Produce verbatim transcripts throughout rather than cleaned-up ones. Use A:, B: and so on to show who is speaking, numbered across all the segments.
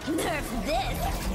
A: Nerf this!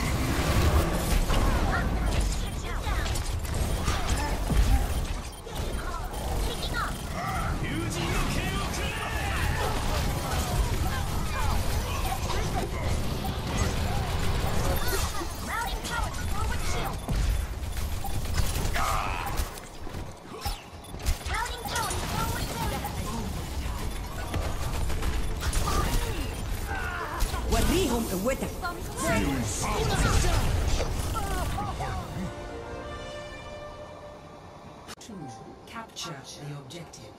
B: وريهم قوتك. Capture the objective.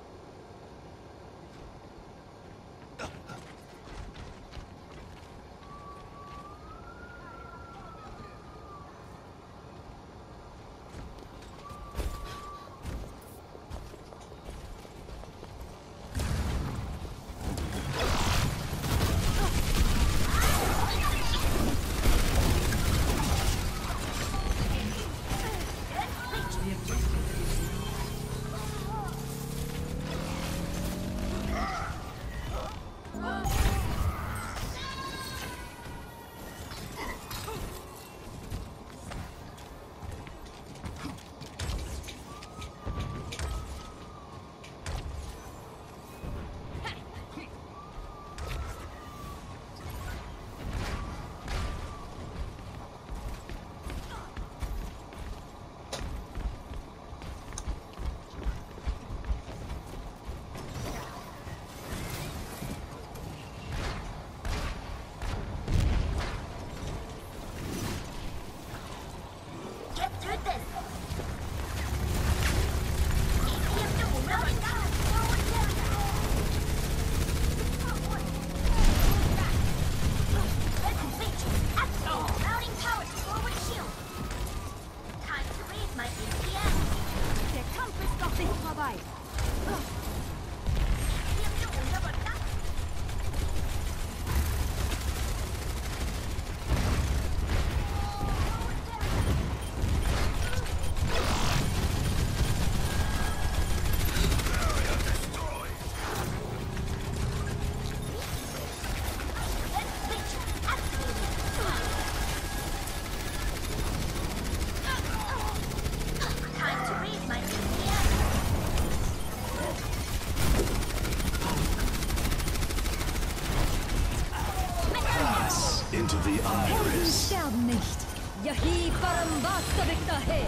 C: Into the iris.
A: Sterben nicht. Yahi Barambasta Victahe.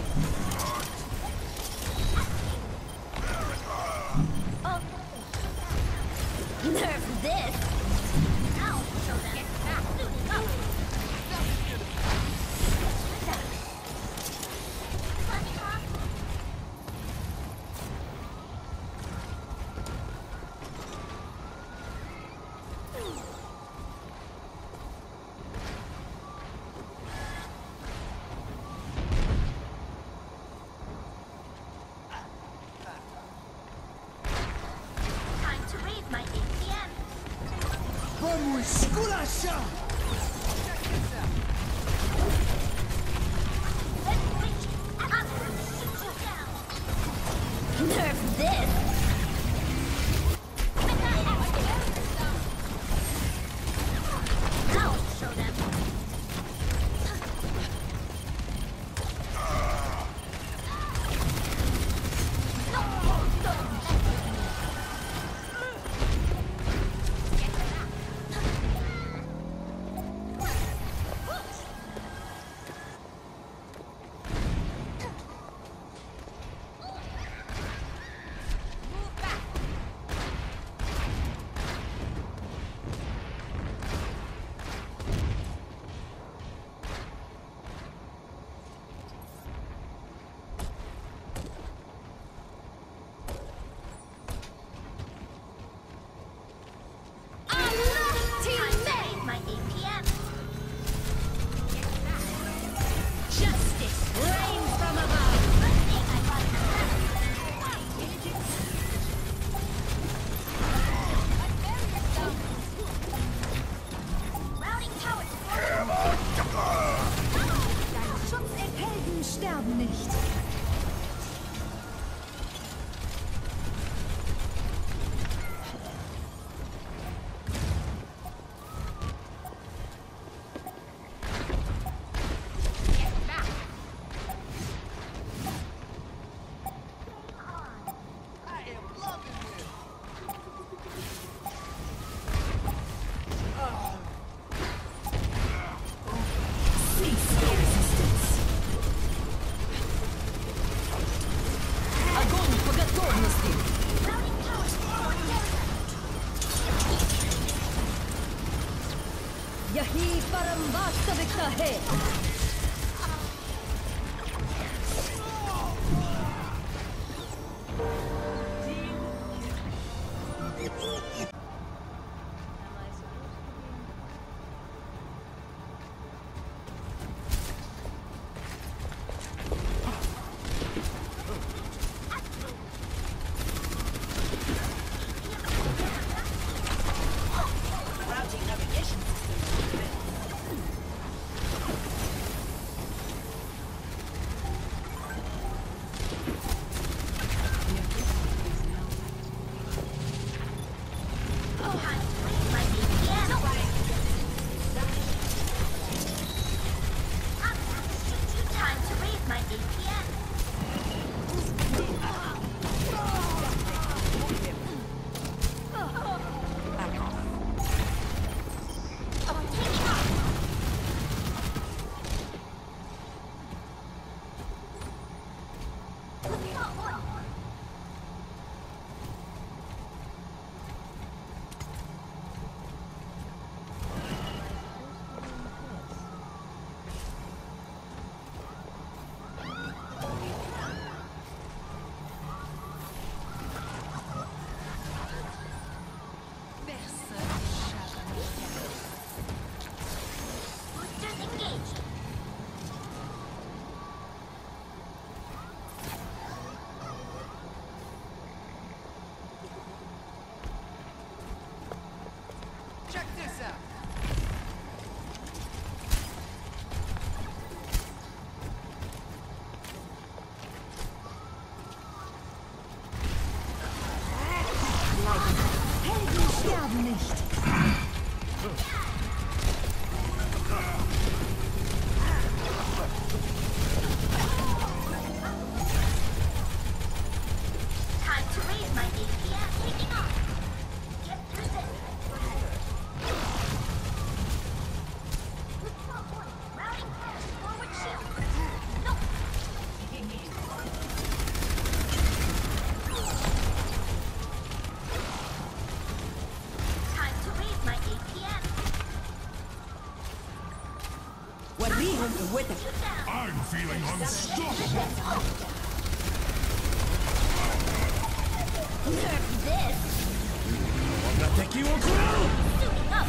A: Oh. Nerf this. Now show them. Get back.
C: Vamos, esculachar!
A: Nerf this! I'll show them! यही परम वास्तविकता है।
B: With it.
C: I'm feeling unstoppable.
D: Nerf this!
C: Suiting
D: up!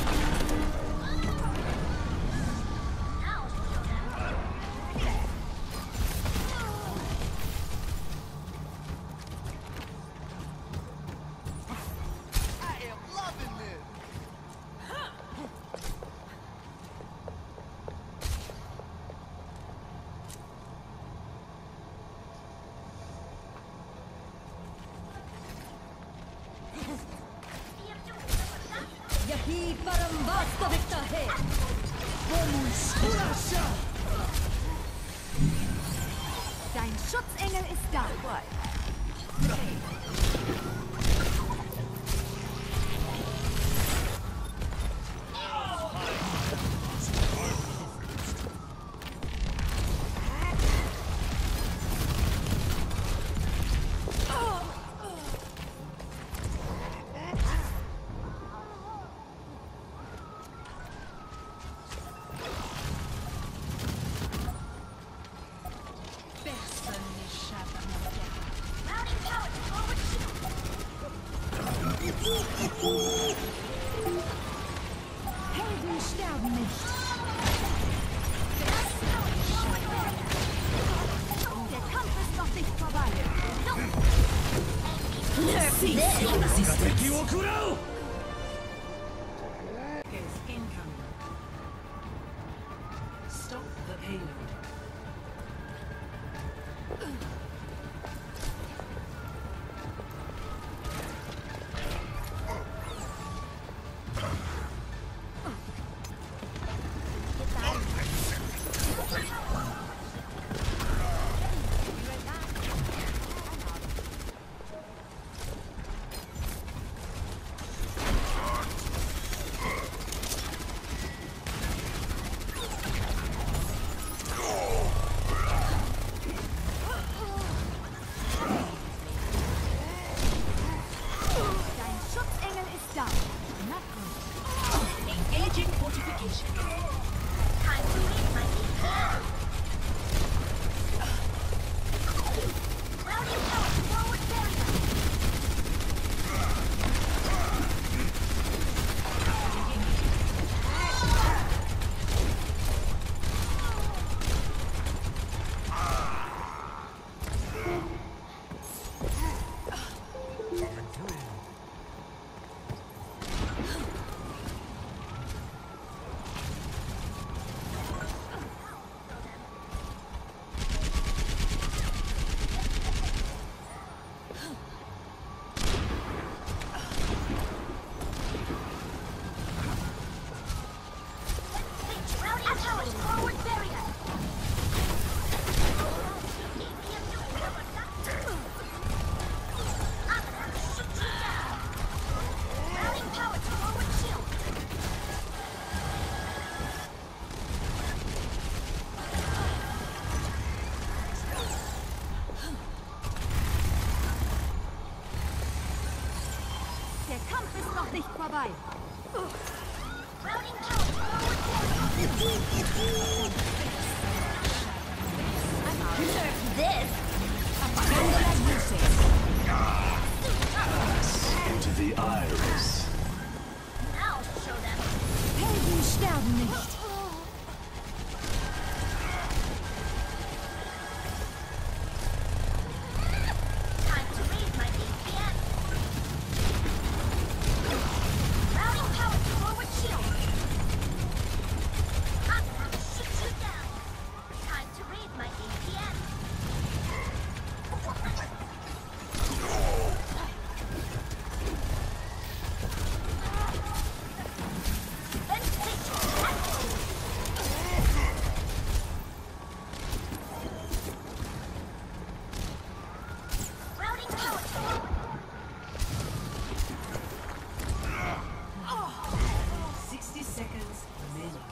A: यही परम वास्तविकता है।
D: Dein Schutzengel ist da.
A: Helden sterben nicht.
D: Der Kampf ist noch nicht vorbei.
B: Is incoming. Stop the payload.
A: sterben nicht.
D: Time to raise my A P M. Routing power to forward shield. I'm gonna shoot you down. Time to raise my A P M. Routing power to forward.
B: Sixty seconds remaining.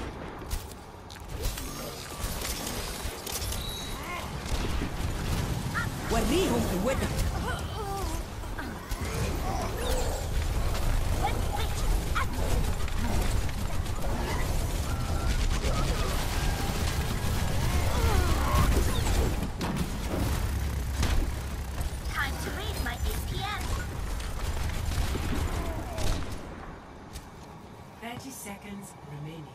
E: وريهم قوتك.
D: Time to raise my A P M.
B: Thirty seconds remaining.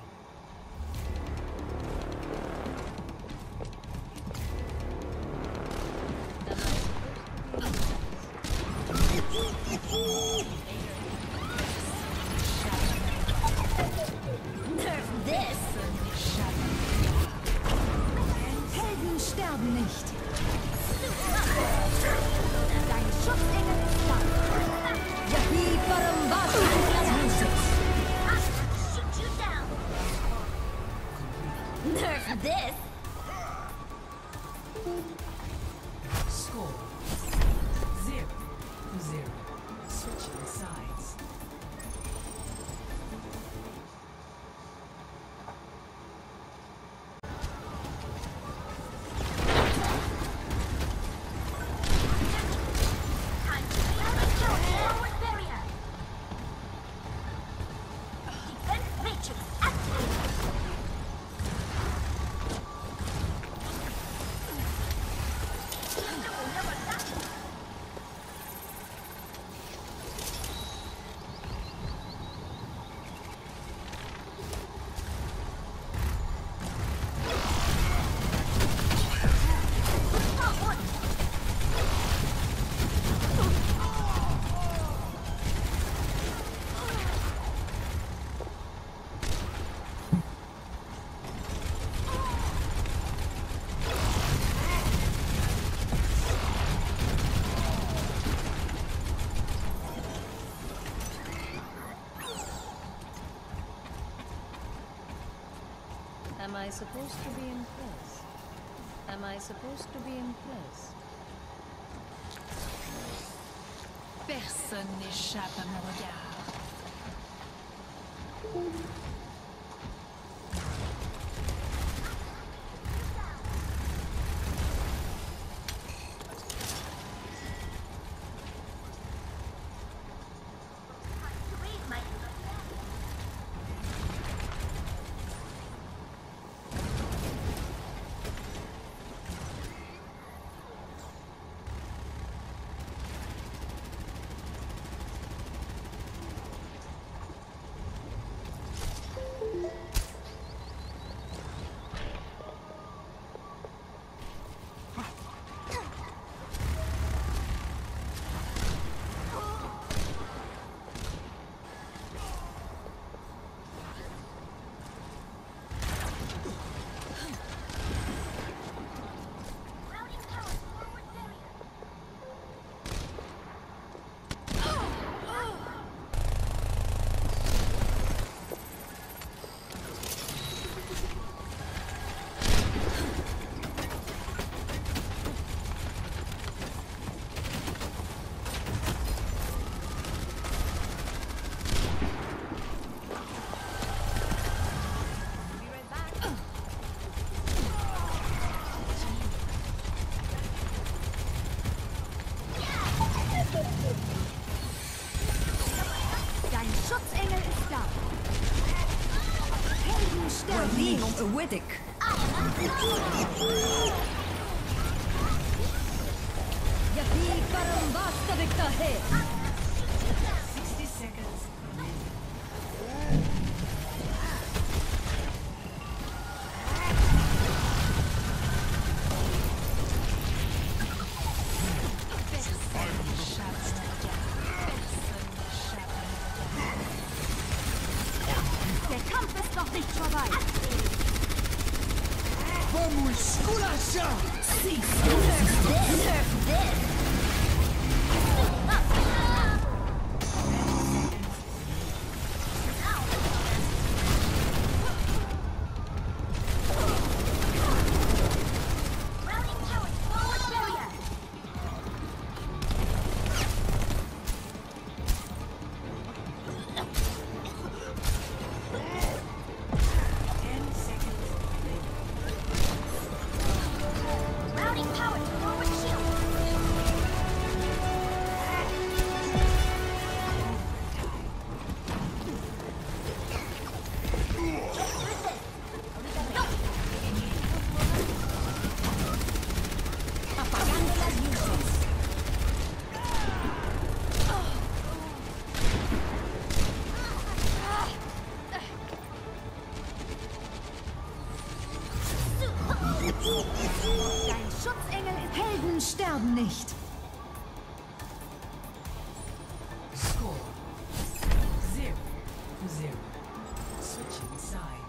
D: Nerf this.
A: Helden sterben nicht.
D: Dein Schutzengel ist da.
A: Yahi Parambasa Victor.
D: I'm gonna shoot you down. Nerf this.
B: Score zero to zero. Switching sides.
D: Time to raise my forward barrier. Defense matrix activated.
A: Am I supposed to be impressed? Am I supposed to be impressed?
F: Personne n'échappe à mon regard.
D: To raise my routing power forward barrier. Be right back. Dein Schutzengel ist da. Helden sterben nicht.
E: وريهم قوتك.
A: Yahi Parambasa Victor.
B: Sixty seconds remaining.
D: Der Kampf ist noch nicht vorbei.
E: Vamos esculachar!
D: Routing towers forward barrier.
B: Ten seconds remaining.
D: Routing power to forward shield.
A: Apagando las luces.
D: Dein Schutzengel ist
A: Helden sterben nicht.
B: Score zero to zero. Switching sides.